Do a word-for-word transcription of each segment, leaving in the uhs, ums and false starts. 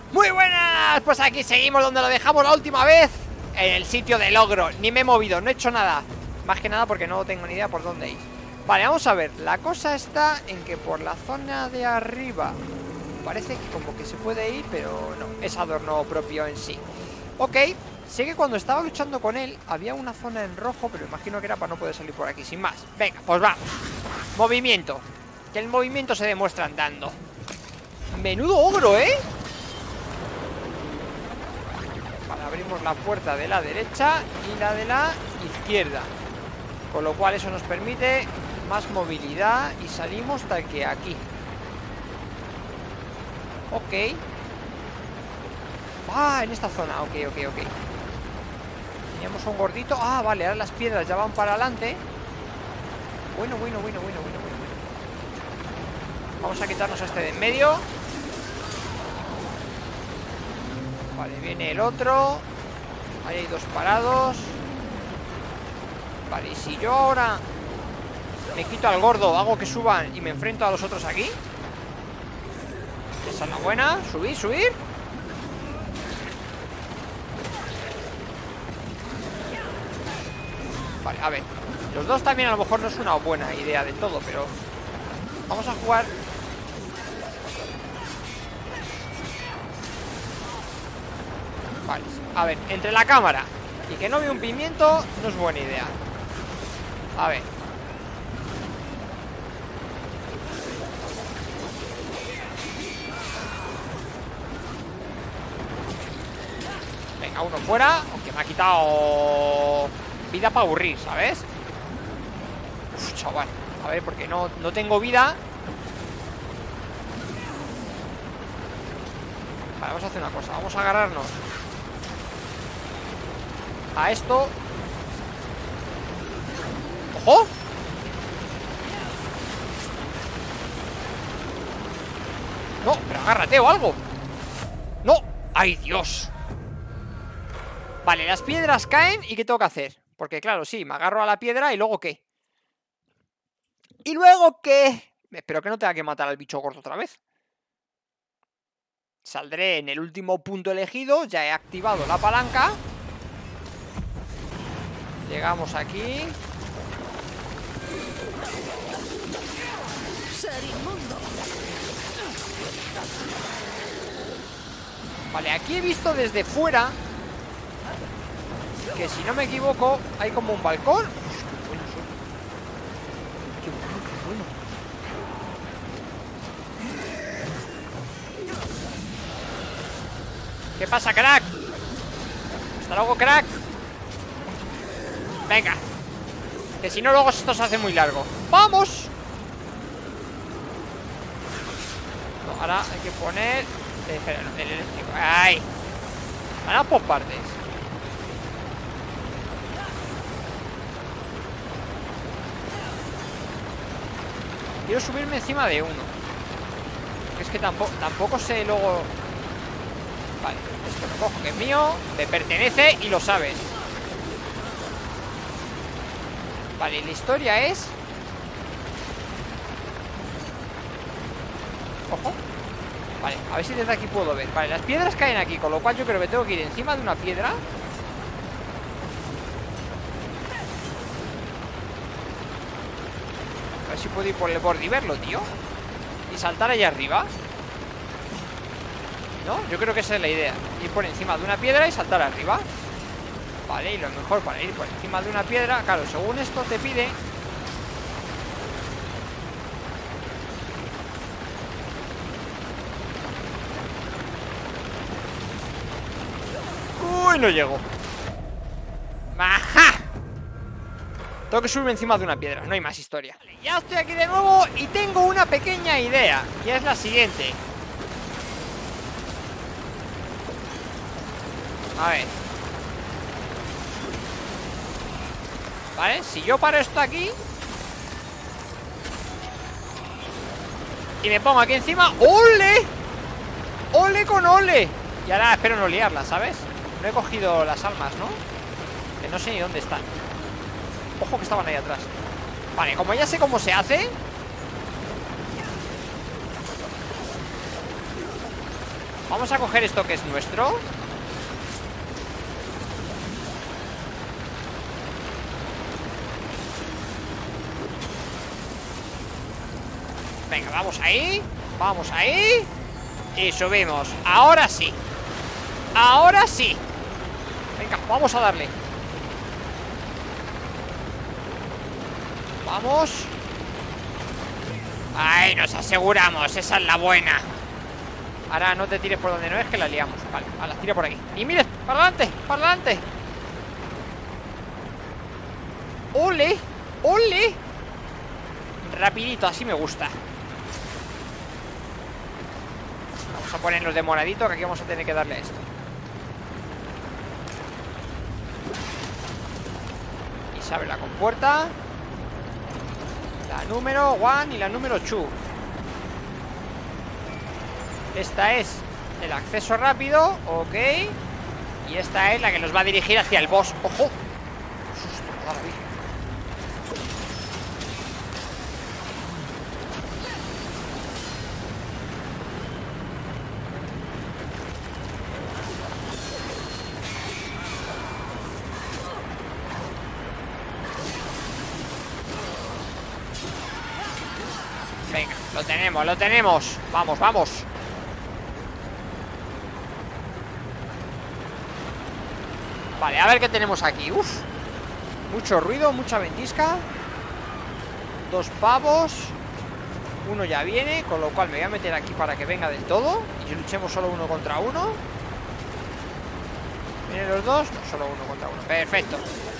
Muy buenas, pues aquí seguimos donde lo dejamos la última vez. En el sitio del ogro, ni me he movido, no he hecho nada. Más que nada porque no tengo ni idea por dónde ir. Vale, vamos a ver, la cosa está en que por la zona de arriba parece que como que se puede ir, pero no, es adorno propio en sí. Ok, sé que cuando estaba luchando con él había una zona en rojo, pero imagino que era para no poder salir por aquí, sin más. Venga, pues vamos. Movimiento, que el movimiento se demuestra andando. Menudo ogro, ¿eh? Vale, abrimos la puerta de la derecha y la de la izquierda, con lo cual eso nos permite más movilidad y salimos tal que aquí. Ok. Ah, en esta zona, ok, ok, ok. Teníamos un gordito. Ah, vale, ahora las piedras ya van para adelante. Bueno, bueno, bueno, bueno, bueno, bueno. Vamos a quitarnos a este de en medio. Vale, viene el otro. Ahí hay dos parados. Vale, y si yo ahora me quito al gordo, hago que suban y me enfrento a los otros aquí. Esa es la buena. Subir, subir. Vale, a ver. Los dos también a lo mejor no es una buena idea de todo, pero vamos a jugar. Vale, a ver, entre la cámara y que no vea un pimiento no es buena idea. A ver. Venga, uno fuera. Aunque me ha quitado vida para aburrir, ¿sabes? Uf, chaval. A ver, porque no, no tengo vida. Vale, vamos a hacer una cosa. Vamos a agarrarnos a esto. ¡Ojo! No, pero agárrate o algo. ¡No! ¡Ay, Dios! Vale, las piedras caen. ¿Y qué tengo que hacer? Porque claro, sí, me agarro a la piedra y luego ¿qué? ¿Y luego qué? Espero que no tenga que matar al bicho gordo otra vez. Saldré en el último punto elegido. Ya he activado la palanca. Llegamos aquí. Vale, aquí he visto desde fuera que si no me equivoco hay como un balcón. Uf, qué bueno son. Qué bueno, qué bueno. ¿Qué pasa, crack? ¿Está luego, crack? Venga. Que si no luego esto se hace muy largo. ¡Vamos! No, ahora hay que poner eh, espera, el eléctrico. ¡Ay! Ahora por partes. Quiero subirme encima de uno. Que es que tampoco, tampoco sé luego. Vale, esto lo cojo que es mío. Me pertenece y lo sabes. Vale, la historia es. Ojo. Vale, a ver si desde aquí puedo ver. Vale, las piedras caen aquí, con lo cual yo creo que tengo que ir encima de una piedra. A ver si puedo ir por el borde y verlo, tío. Y saltar allá arriba. ¿No? Yo creo que esa es la idea. Ir por encima de una piedra y saltar arriba. Vale, y lo mejor para ir por encima de una piedra, claro, según esto te pide. Uy, no llego. ¡Ajá! Tengo que subirme encima de una piedra, no hay más historia. Vale, ya estoy aquí de nuevo y tengo una pequeña idea. Y es la siguiente. A ver. Vale, si yo paro esto aquí y me pongo aquí encima. ¡Ole! ¡Ole con ole! Y ahora espero no liarla, ¿sabes? No he cogido las almas, ¿no? Que no sé ni dónde están. Ojo que estaban ahí atrás. Vale, como ya sé cómo se hace. Vamos a coger esto que es nuestro. Venga, vamos ahí. Vamos ahí. Y subimos. Ahora sí. Ahora sí. Venga, vamos a darle. Vamos. Ahí nos aseguramos. Esa es la buena. Ahora no te tires por donde no es, que la liamos. Vale, a la tira por aquí. Y mires, para adelante, para adelante. ¡Ole! ¡Ole! Rapidito, así me gusta. Vamos a ponernos de moradito, que aquí vamos a tener que darle a esto. Y se abre la compuerta. La número uno y la número dos. Esta es el acceso rápido, ok. Y esta es la que nos va a dirigir hacia el boss. ¡Ojo! Susto, ahora vi. Venga, lo tenemos, lo tenemos. Vamos, vamos. Vale, a ver qué tenemos aquí. Uf, mucho ruido, mucha ventisca. Dos pavos. Uno ya viene, con lo cual me voy a meter aquí para que venga del todo. Y luchemos solo uno contra uno. ¿Vienen los dos? No, solo uno contra uno. Perfecto.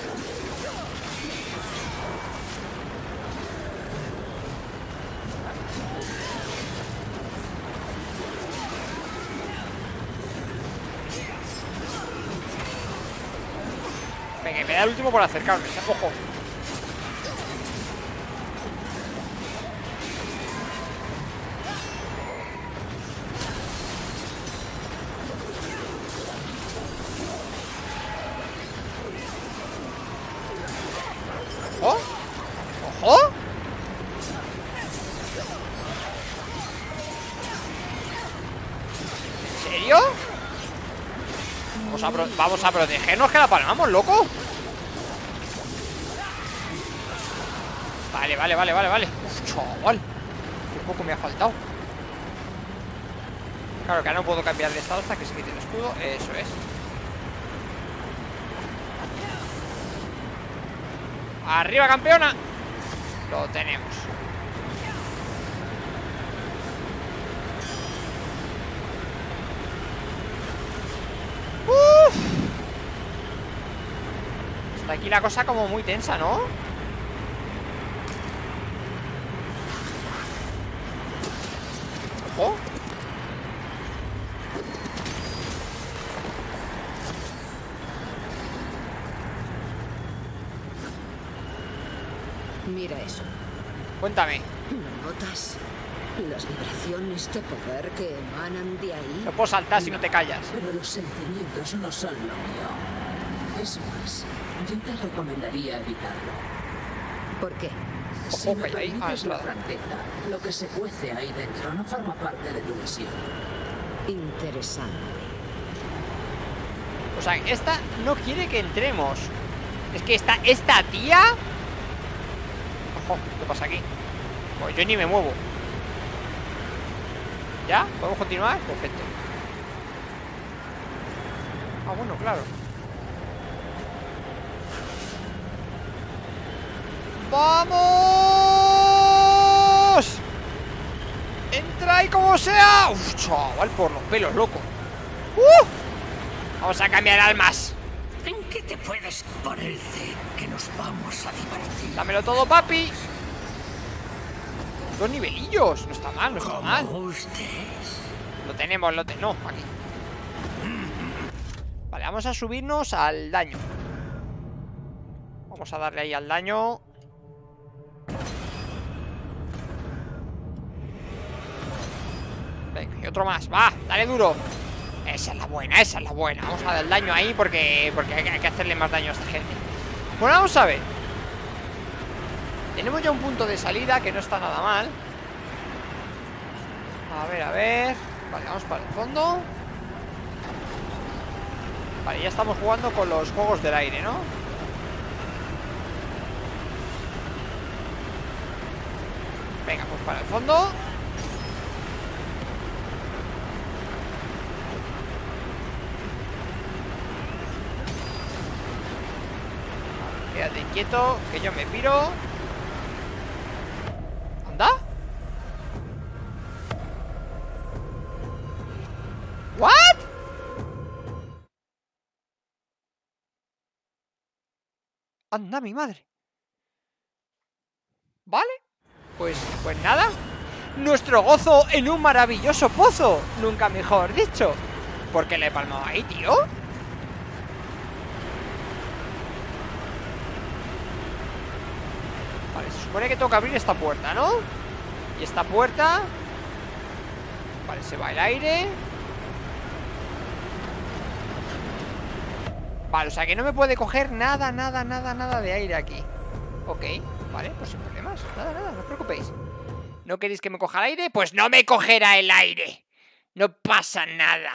Venga, me da el último por acercarme. Ojo. Ojo. Ojo. ¿En serio? Vamos a, pro vamos a protegernos, que la palmamos, loco. Vale, vale, vale, vale, vale. Uf, chaval, qué poco me ha faltado. Claro que ahora no puedo cambiar de estado hasta que se quite el escudo. Eso es. ¡Arriba, campeona! Lo tenemos. Uf. Está aquí la cosa como muy tensa, ¿no? Ojo. Mira eso. Cuéntame. ¿No notas las vibraciones de poder que emanan de ahí? No puedo saltar si no te callas. Pero los sentimientos no son lo mío. Es más, yo te recomendaría evitarlo. ¿Por qué? Si Ojo, me que ahí, ah, permites la entrada. franqueza, lo que se cuece ahí dentro no forma parte de tu misión. Interesante. O sea, esta no quiere que entremos. Es que esta, esta tía... Ojo, ¿qué pasa aquí? Pues yo ni me muevo. ¿Ya? ¿Podemos continuar? Perfecto. Ah, bueno, claro. ¡Vamos! ¡Entra ahí como sea! ¡Uf, chaval, por los pelos, loco! ¡Uh! Vamos a cambiar armas. ¿En qué te puedes ponerte que nos vamos a divertir? Dámelo todo, papi. Dos nivelillos. No está mal, no está Como mal. gustes. Lo tenemos, lo tenemos. No, aquí. Vale, vamos a subirnos al daño. Vamos a darle ahí al daño. Venga, y otro más. Va, dale duro. Esa es la buena, esa es la buena. Vamos a dar el daño ahí porque, porque hay, que, hay que hacerle más daño a esta gente. Bueno, vamos a ver. Tenemos ya un punto de salida que no está nada mal. A ver, a ver. Vale, vamos para el fondo. Vale, ya estamos jugando con los juegos del aire, ¿no? Venga, pues para el fondo. Quédate quieto, que yo me piro. ¿Anda? ¿What? Anda, mi madre. Vale. Pues, pues nada. Nuestro gozo en un maravilloso pozo. Nunca mejor dicho. ¿Por qué le he palmado ahí, tío? Vale, se supone que tengo que abrir esta puerta, ¿no? Y esta puerta... Vale, se va el aire. Vale, o sea que no me puede coger nada, nada, nada, nada de aire aquí. Ok, vale, pues sin problemas. Nada, nada, no os preocupéis. ¿No queréis que me coja el aire? Pues no me cogerá el aire. No pasa nada.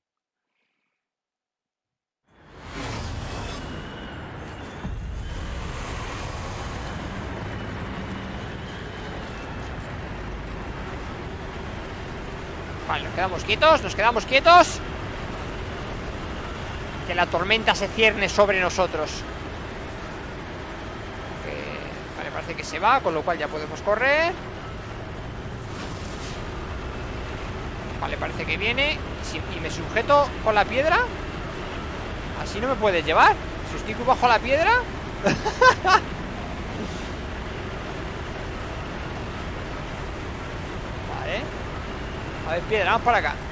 Vale, nos quedamos quietos, nos quedamos quietos. Que la tormenta se cierne sobre nosotros. eh, Vale, parece que se va, con lo cual ya podemos correr. Vale, parece que viene. Si, y me sujeto con la piedra. Así no me puedes llevar. Si estoy bajo la piedra. Vale. A ver, piedra, vamos para acá.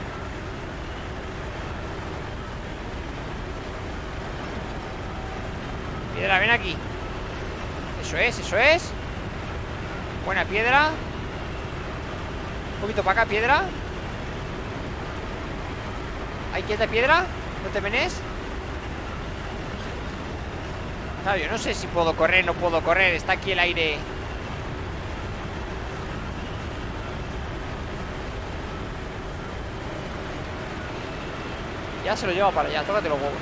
Piedra, ven aquí. Eso es, eso es. Buena piedra. Un poquito para acá, piedra. Ahí, quieta, piedra. No te menes. Claro, yo no sé si puedo correr, no puedo correr. Está aquí el aire. Ya se lo lleva para allá, tócate los huevos.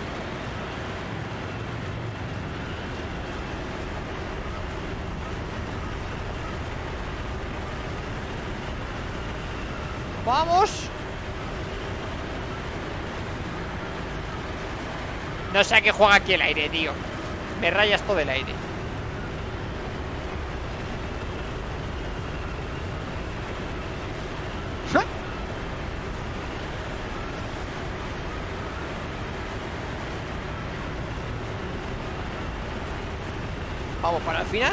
¡Vamos! No sé a qué juega aquí el aire, tío. Me rayas todo el aire. Vamos para el final.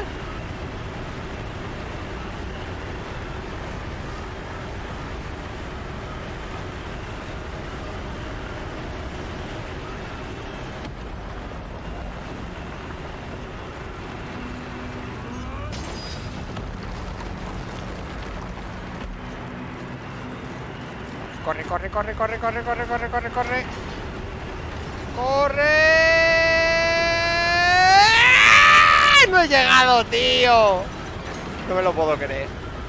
Corre, corre, corre, corre, corre, corre, corre, corre, corre. ¡Corre! ¡No he llegado, tío! No me lo puedo creer.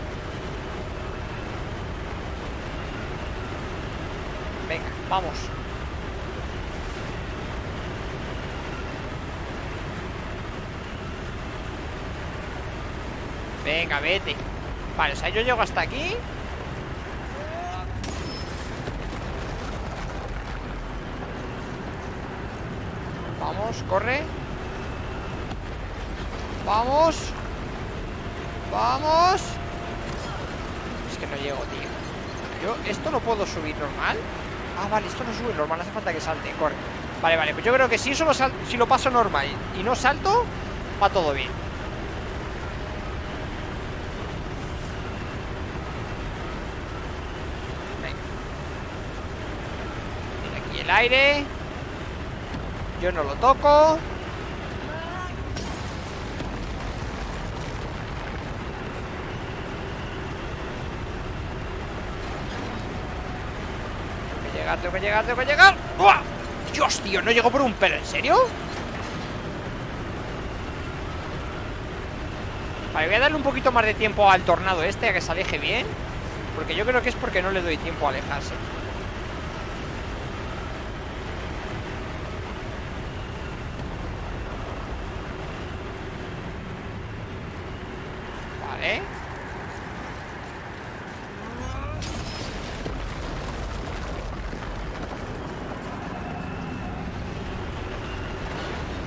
Venga, vamos. Venga, vete. Vale, o sea, yo llego hasta aquí. Vamos, corre. Vamos. Vamos. Es que no llego, tío. Yo esto lo puedo subir normal. Ah, vale, esto no sube normal, hace falta que salte, corre. Vale, vale, pues yo creo que si eso lo, sal si lo paso normal y no salto, va todo bien. Venga. Mira aquí el aire. Yo no lo toco. Tengo que llegar, tengo que llegar, tengo que llegar. ¡Buah! Dios, tío, no llego por un pelo, ¿en serio? Vale, voy a darle un poquito más de tiempo al tornado este, a que se aleje bien. Porque yo creo que es porque no le doy tiempo a alejarse.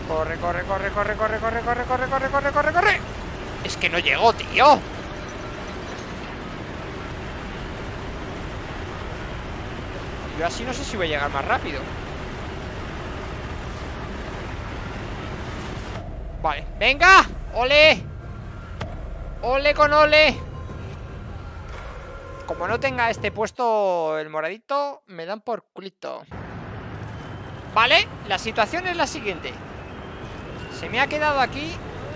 Corre, corre, corre, corre, corre, corre, corre, corre, corre, corre, corre, corre. Es que no llego, tío. Yo así no sé si voy a llegar más rápido. Vale, venga. Ole. Ole con ole. Como no tenga este puesto el moradito, me dan por culito. Vale, la situación es la siguiente. Se me ha quedado aquí.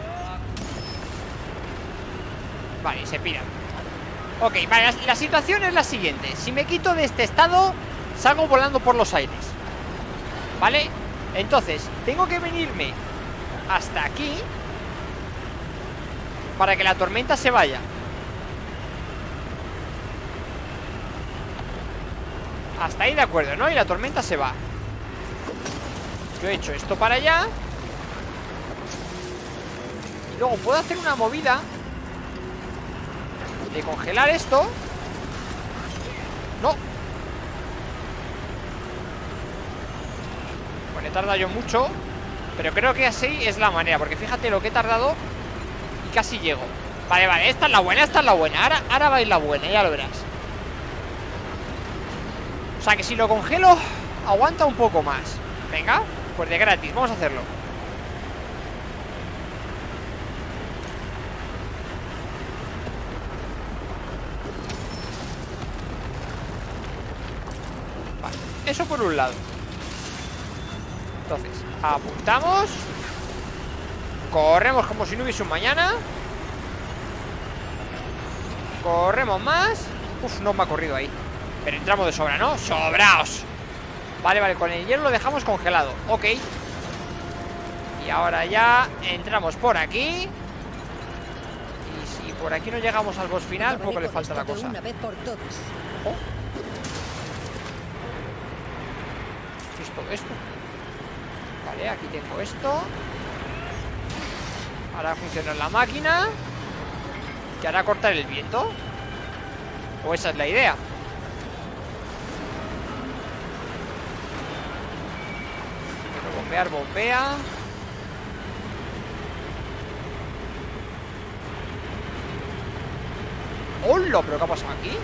Vale, se piran. Ok, vale, la, la situación es la siguiente. Si me quito de este estado, salgo volando por los aires. ¿Vale? Entonces, tengo que venirme hasta aquí para que la tormenta se vaya. Hasta ahí de acuerdo, ¿no? Y la tormenta se va. Yo he hecho esto para allá. Y luego puedo hacer una movida de congelar esto. No. Bueno, he tardado yo mucho, pero creo que así es la manera. Porque fíjate lo que he tardado y casi llego. Vale, vale, esta es la buena, esta es la buena. Ahora, ahora va a ir la buena, ya lo verás. O sea que si lo congelo, aguanta un poco más. Venga, pues de gratis, vamos a hacerlo. Vale, eso por un lado. Entonces, apuntamos. Corremos como si no hubiese un mañana. Corremos más. Uf, no me ha corrido ahí. Pero entramos de sobra, ¿no? ¡Sobraos! Vale, vale, con el hielo lo dejamos congelado. Ok. Y ahora ya entramos por aquí. Y si por aquí no llegamos al boss final, poco le falta la cosa. Una vez por todas. Oh. ¿Qué es todo esto? Vale, aquí tengo esto. Ahora funciona la máquina. ¿Que hará cortar el viento? ¿O esa es la idea? Bombear, bombea. ¡Hola! ¿Pero qué ha pasado aquí?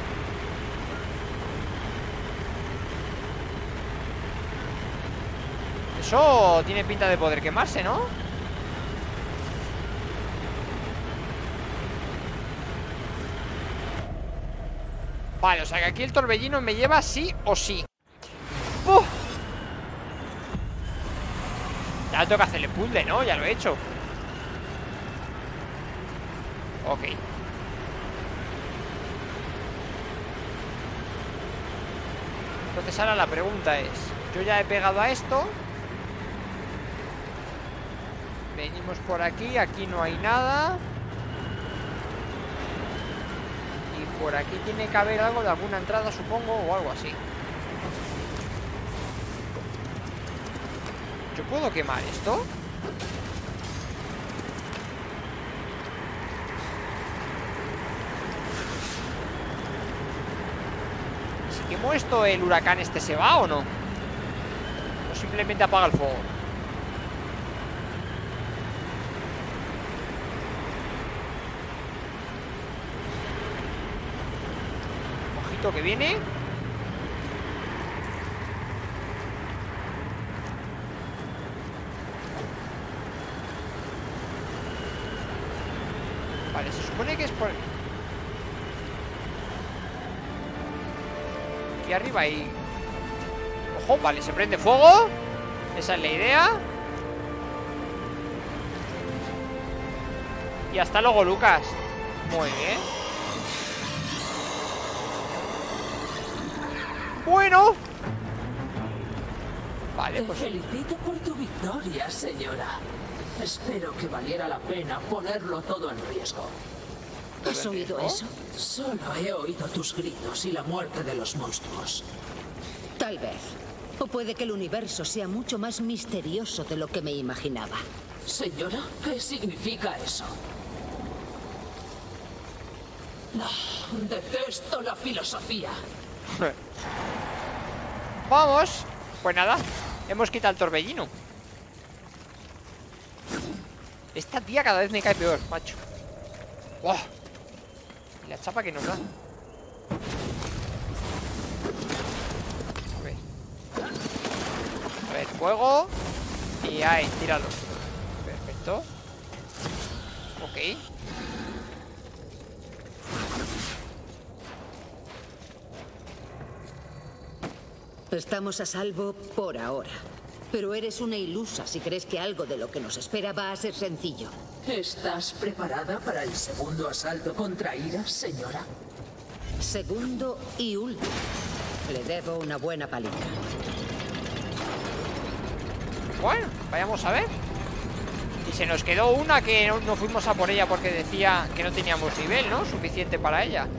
Eso tiene pinta de poder quemarse, ¿no? Vale, o sea que aquí el torbellino me lleva sí o sí. ¡Uf! Ya tengo que hacerle puzzle, ¿no? Ya lo he hecho. Ok. Entonces ahora la pregunta es: yo ya he pegado a esto. Venimos por aquí. Aquí no hay nada. Y por aquí tiene que haber algo de alguna entrada, supongo, o algo así. ¿Yo puedo quemar esto? Si quemo esto, ¿el huracán este se va o no? ¿O simplemente apaga el fuego? Ojito que viene. Vale, se supone que es por... Aquí arriba hay... Ojo, vale, se prende fuego. Esa es la idea. Y hasta luego, Lucas. Muy bien. Bueno. Vale, pues... Te felicito por tu victoria, señora. Espero que valiera la pena ponerlo todo en riesgo. ¿Has oído eso? Solo he oído tus gritos y la muerte de los monstruos. Tal vez. O puede que el universo sea mucho más misterioso de lo que me imaginaba. Señora, ¿qué significa eso? No, detesto la filosofía. Vamos. Pues nada, hemos quitado el torbellino. Esta tía cada vez me cae peor, macho. ¡Wow! Y la chapa que nos da. A ver. A ver, fuego. Y ahí, tíralo. Perfecto. Ok. Estamos a salvo por ahora. Pero eres una ilusa si crees que algo de lo que nos espera va a ser sencillo. ¿Estás preparada para el segundo asalto contra Ira, señora? Segundo y último. Le debo una buena paliza. Bueno, vayamos a ver. Y se nos quedó una que no, no fuimos a por ella porque decía que no teníamos nivel, ¿no? Suficiente para ella.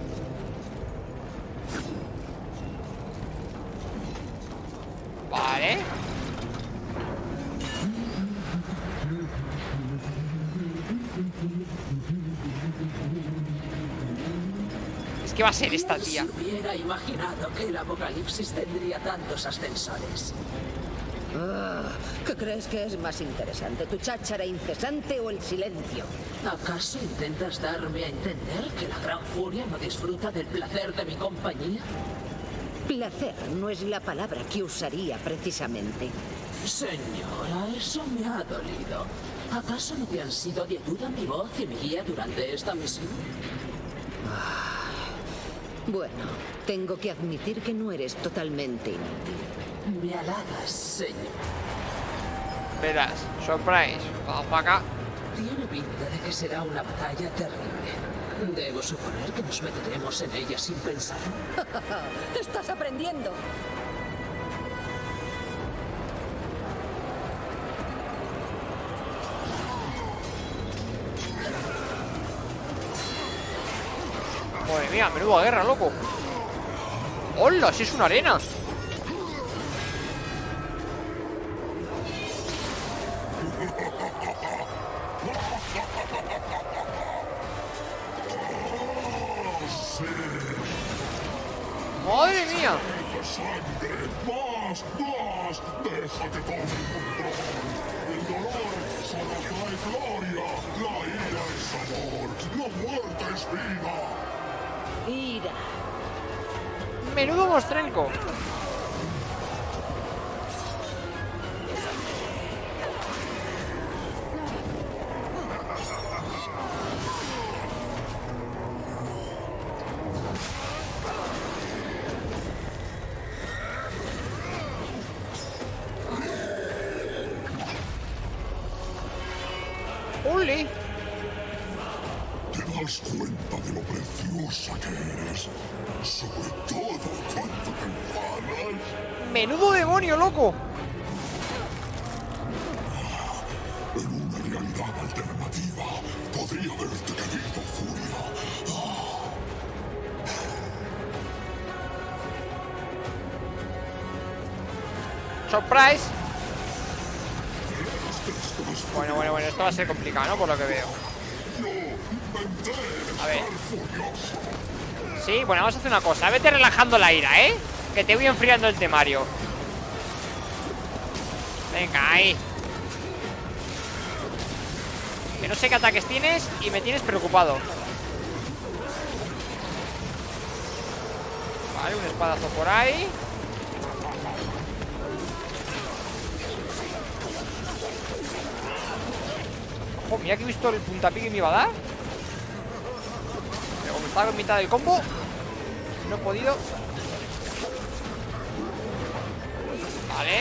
Vale. Es que va a ser esta tía. ¿Quién se hubiera imaginado que el apocalipsis tendría tantos ascensores? Ah, ¿qué crees que es más interesante, tu cháchara incesante o el silencio? ¿Acaso intentas darme a entender que la gran furia no disfruta del placer de mi compañía? Placer no es la palabra que usaría precisamente. Señora, eso me ha dolido. ¿Acaso no te han sido de ayuda mi voz y mi guía durante esta misión? Bueno, tengo que admitir que no eres totalmente inútil. Me halagas, señor. Verás, surprise. Vamos para acá. Tiene pinta de que será una batalla terrible. Debo suponer que nos meteremos en ella sin pensar. ¡Estás aprendiendo! Madre mía, menuda guerra, loco. ¡Hola! ¡Si es una arena! ¡Madre mía! ¡Sangre! ¡Más! ¡Más! ¡Déjate con mi control! El dolor solo trae gloria. La ira es amor. La muerte es vida. ¡Ira! Menudo mostrenco. ¡Uli! ¿Te das cuenta de lo preciosa que eres? Sobre todo cuando te enfadas. ¡Menudo demonio, loco! En una realidad alternativa, podría haberte querido furia. ¡Surprise! Estás Bueno, bueno, bueno, esto va a ser complicado, ¿no? Por lo que veo. A ver. Sí, bueno, vamos a hacer una cosa. Vete relajando la ira, ¿eh? Que te voy enfriando el temario. Venga, ahí. Que no sé qué ataques tienes y me tienes preocupado. Vale, un espadazo por ahí. Ojo, mira que he visto el puntapié que me iba a dar. Pero como estaba en mitad del combo, no he podido. Vale.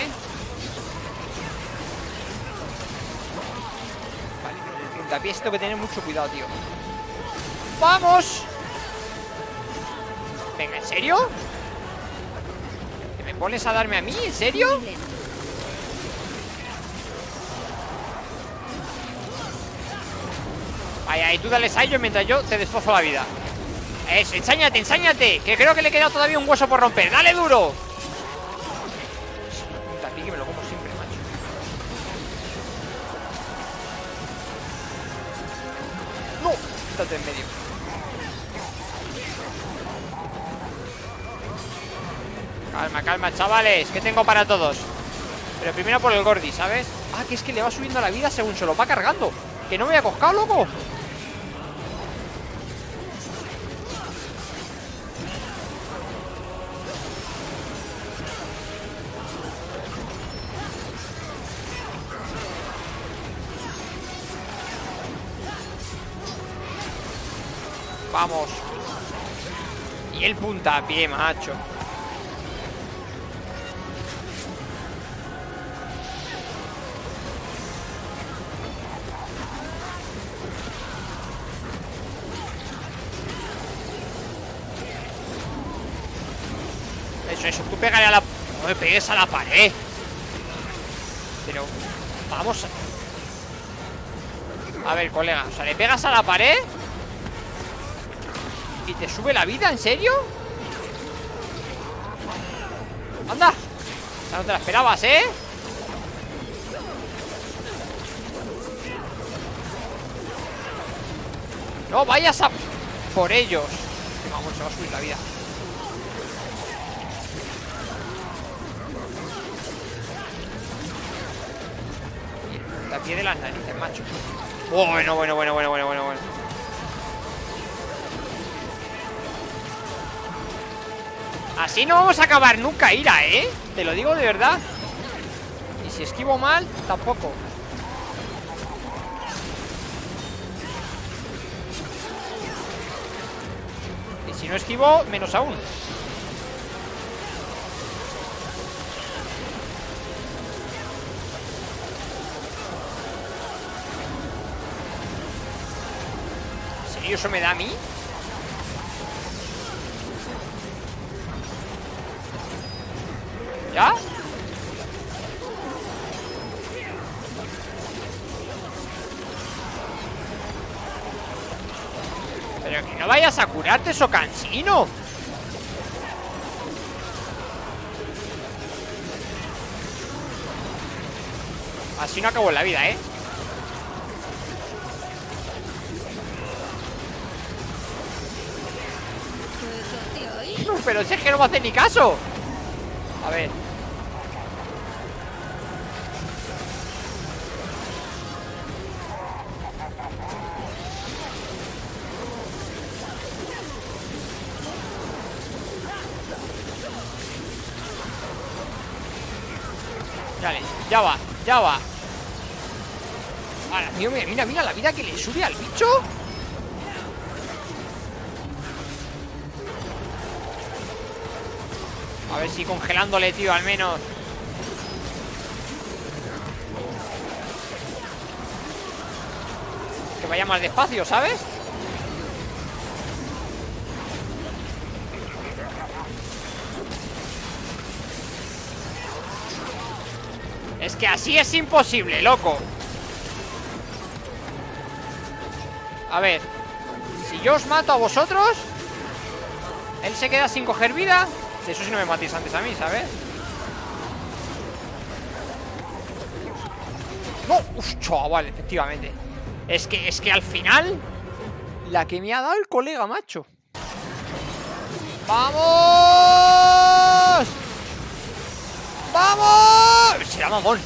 Vale, el puntapié tengo que tener mucho cuidado, tío. ¡Vamos! Venga, ¿en serio? ¿Que me pones a darme a mí? ¿En serio? Ay, ay, tú dale a ellos mientras yo te destrozo la vida. Eso, ensáñate, ensáñate. Que creo que le queda todavía un hueso por romper. ¡Dale duro! Puta, que me lo como siempre, macho. ¡No! Quítate en medio. Calma, calma, chavales. Que tengo para todos. Pero primero por el Gordi, ¿sabes? Ah, que es que le va subiendo la vida según se lo va cargando. Que no me voy a coscar, loco. Vamos. Y el puntapié, macho. Eso, eso, tú pégale a la... No me pegues a la pared. Pero... Vamos a... A ver, colega, o sea, ¿le pegas a la pared? ¿Y te sube la vida? ¿En serio? ¡Anda! O sea, no te la esperabas, ¿eh? No vayas a... por ellos. Vamos, se va a subir la vida. La piel de las narices, macho. Bueno, bueno, bueno, bueno, bueno, bueno, bueno. Así no vamos a acabar nunca, Ira, ¿eh? Te lo digo de verdad. Y si esquivo mal, tampoco. Y si no esquivo, menos aún. ¿En serio eso me da a mí? ¿Ya? Pero que no vayas a curarte eso, cansino. Así no acabó la vida, ¿eh? Pero si es que no me hace ni caso. A ver. Dale, ya va, ya va. Ahora, tío, mira, mira la vida que le sube al bicho. A ver si congelándole, tío, al menos. Que vaya más despacio, ¿sabes? Es que así es imposible, loco. A ver. Si yo os mato a vosotros, él se queda sin coger vida. Eso sí, no me matéis antes a mí, ¿sabes? No, uf, chaval, efectivamente. Es que, es que al final la que me ha dado el colega, macho. ¡Vamos! ¡Vamos! Será mamón.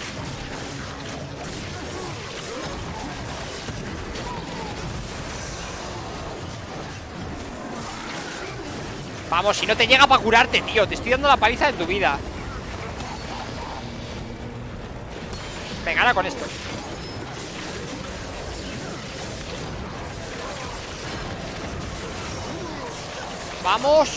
Vamos, si no te llega para curarte, tío. Te estoy dando la paliza de tu vida. Venga, ahora con esto. Vamos.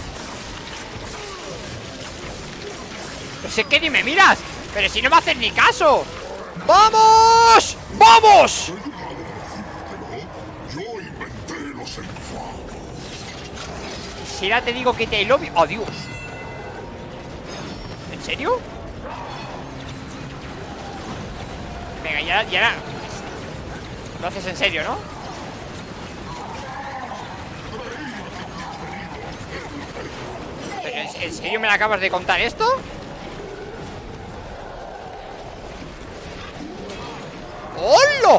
Pero si es que ni me miras. Pero si no me haces ni caso. ¡Vamos! ¡Vamos! Yo inventé los enfados. Si ahora te digo que te lobby. ¡Oh, Dios! ¿En serio? Venga, ya, ya. Lo haces en serio, ¿no? ¿Pero en, en serio me la acabas de contar esto? ¡Hola!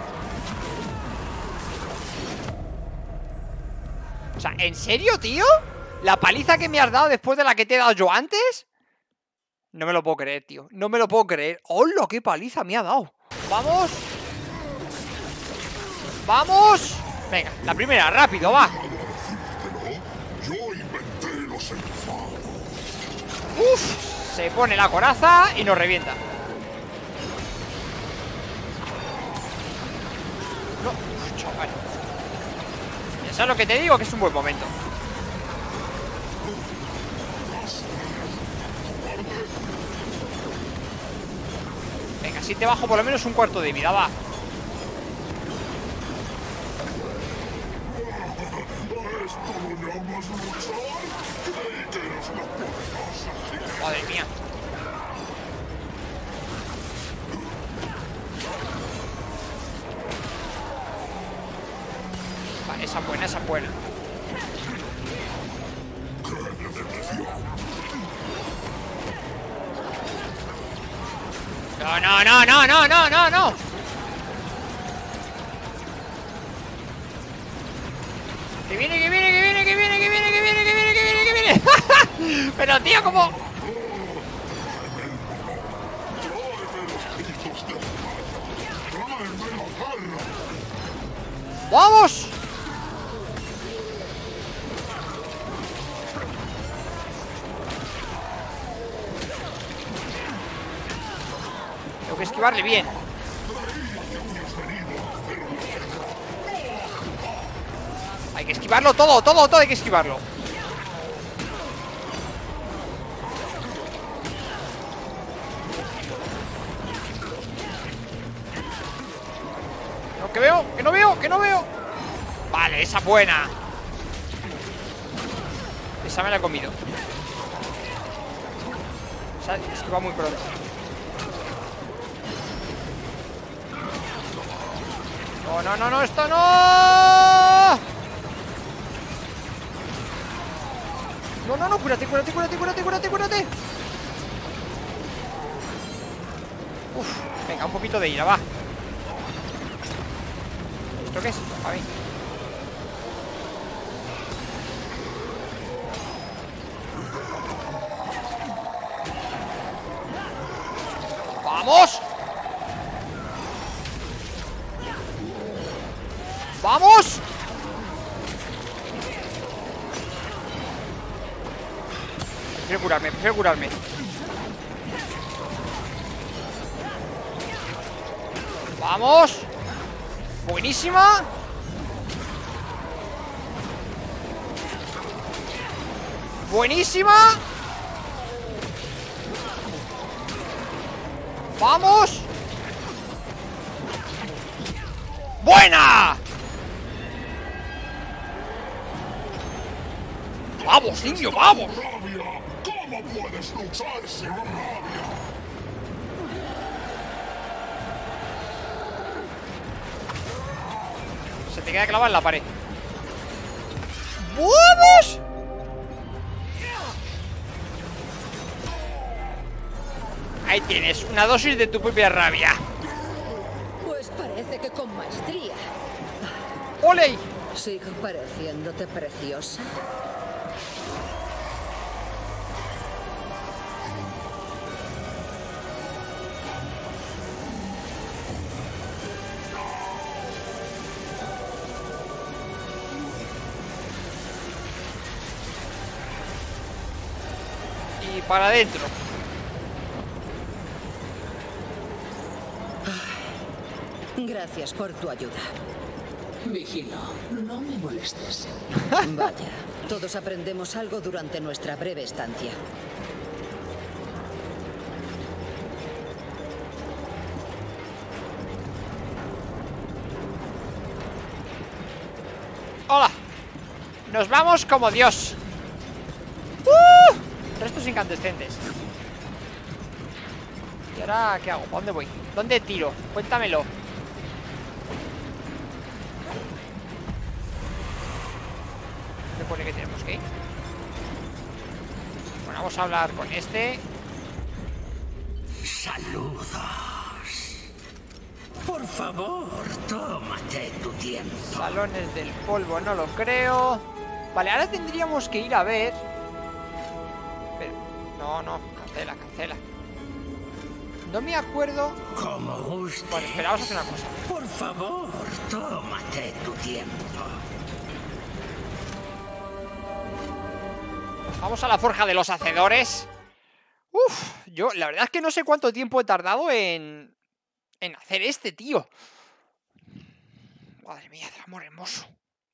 O sea, ¿en serio, tío? ¿La paliza que me has dado después de la que te he dado yo antes? No me lo puedo creer, tío. No me lo puedo creer. ¡Hola! ¡Qué paliza me ha dado! ¡Vamos! ¡Vamos! Venga, la primera, rápido, va. Yo inventé los enfados. Uf, se pone la coraza y nos revienta. No, uf, chaval. Ya sabes lo que te digo, que es un buen momento. Venga, así te bajo por lo menos un cuarto de vida, va. ¿Esto lo llamas luchar? Creí que eras una poderosa. Madre mía. Vale, esa es buena, esa es buena. No, no, no, no, no, no, no, no. Que viene, que viene, que viene, que viene, que viene, que viene, que viene, que viene, que viene. Pero tío, como... ¡Vamos! Tengo que esquivarle bien. Hay que esquivarlo todo, todo, todo hay que esquivarlo. No, que veo, que no veo, que no veo. Vale, esa buena. Esa me la he comido. Esa esquiva muy pronto. No, no, no, no, esto no. No, no, no, cúrate, cúrate, cúrate, cúrate, cúrate, cúrate. Uf, venga, un poquito de ira, va. ¿Esto qué es? A mí. ¡Vamos! ¡Vamos! Prefiero curarme, prefiero curarme. ¡Vamos! ¡Buenísima! ¡Buenísima! ¡Vamos! ¡Buena! ¡Vamos, niño, vamos! ¡Rabia! ¿Cómo puedes luchar sin rabia? Se te queda clavada en la pared. ¡Vamos! Ahí tienes, una dosis de tu propia rabia. Pues parece que con maestría. ¡Ole! ¿Sigo pareciéndote preciosa? Y para adentro. Gracias por tu ayuda. Vigilo, no me molestes. Vaya, todos aprendemos algo durante nuestra breve estancia. ¡Hola! Nos vamos como Dios. ¡Uh! Restos incandescentes. ¿Y ahora qué hago? ¿Para dónde voy? ¿Dónde tiro? Cuéntamelo. ¿Qué pone que tenemos que ir? Bueno, vamos a hablar con este. Saludos. Por favor, tómate tu tiempo. Salones del polvo, no lo creo. Vale, ahora tendríamos que ir a ver. Pero, no, no, cancela, cancela. No me acuerdo. Como guste. Bueno, espera, vamos a hacer una cosa. Por favor, tómate tu tiempo. Vamos a la forja de los hacedores. Uf, yo la verdad es que no sé cuánto tiempo he tardado en... En hacer este, tío. Madre mía, del amor hermoso.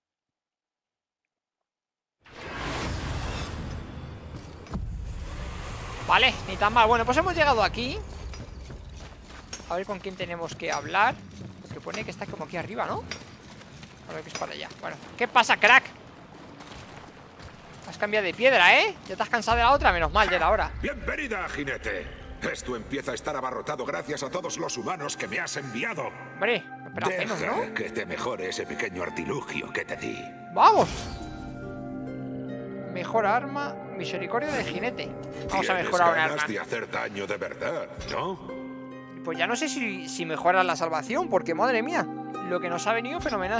Vale, ni tan mal. Bueno, pues hemos llegado aquí. A ver con quién tenemos que hablar. Porque pone que está como aquí arriba, ¿no? A ver que es para allá. Bueno, ¿qué pasa, crack? Has cambiado de piedra, ¿eh? ¿Ya te has cansado de la otra? Menos mal, ya era hora. Bienvenida, jinete. Esto empieza a estar abarrotado gracias a todos los humanos que me has enviado. Hombre, espera menos, Deja ¿no? que te mejore ese pequeño artilugio que te di. ¡Vamos! Mejor arma, misericordia del jinete. Vamos a Tienes mejorar un ganas arma. de hacer daño de verdad, ¿no? Pues ya no sé si, si mejora la salvación, porque madre mía, lo que nos ha venido fenomenal.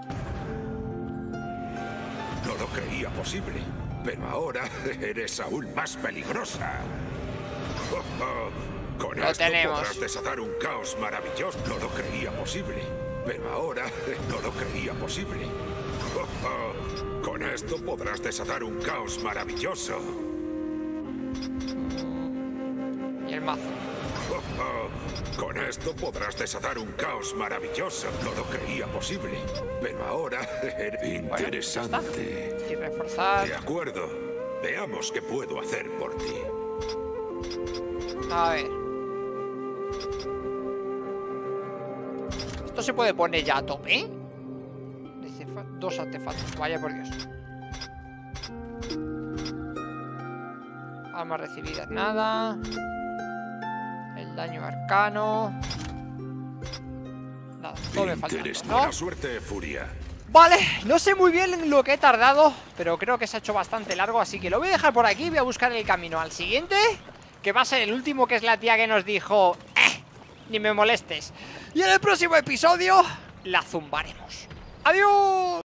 No lo creía posible, pero ahora eres aún más peligrosa. Oh, oh. Con Lo esto tenemos. podrás desatar un caos maravilloso. No lo creía posible, pero ahora no lo creía posible. Oh, oh. Con esto podrás desatar un caos maravilloso. Y el mazo. Oh, oh. Con esto podrás desatar un caos maravilloso. No lo creía posible, pero ahora eres interesante. Y reforzar. De acuerdo. Veamos qué puedo hacer por ti. A ver. ¿Esto se puede poner ya a tope? Dice dos artefactos. Vaya por Dios. Armas recibidas, nada. El daño arcano. Nada, todo me falta, Interes- ¿no? Buena suerte, Furia. Vale, no sé muy bien lo que he tardado, pero creo que se ha hecho bastante largo, así que lo voy a dejar por aquí. Voy a buscar el camino al siguiente, que va a ser el último, que es la tía que nos dijo eh, ni me molestes. Y en el próximo episodio la zumbaremos. ¡Adiós!